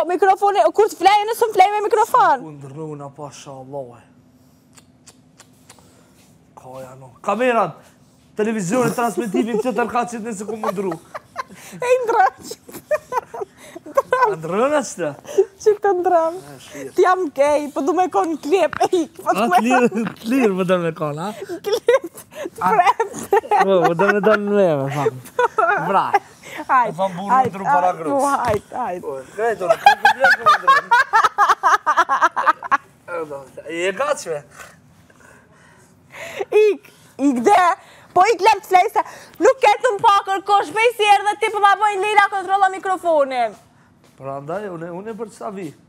mikrofoni, kur të flejë nësë më flejë me mikrofon. Kundruna, pasha Allah. Kaja no. Kamerat, televizionin, transmitivin, që tërka që të nëse ku mundru. E i ndrëm. Ndrën është? Që këtë ndrëm. Të jam gej, po du me konë klip. Të lirë më dërë me konë, ha? Klip, të prepte. Më dërë me dërë në meve, famë. Vraj. Hajt, Më burë në ndru para grus. Hajt. Krejto, në këtë problem të më ndrën. I e gacve? Ik dhe, po ik lem të flej se nuk ketë më pa kërkosh me i si erë dhe ti për ma bojnë lira kontrola mikrofonin. Pra ndaj, unë e për të sa vi.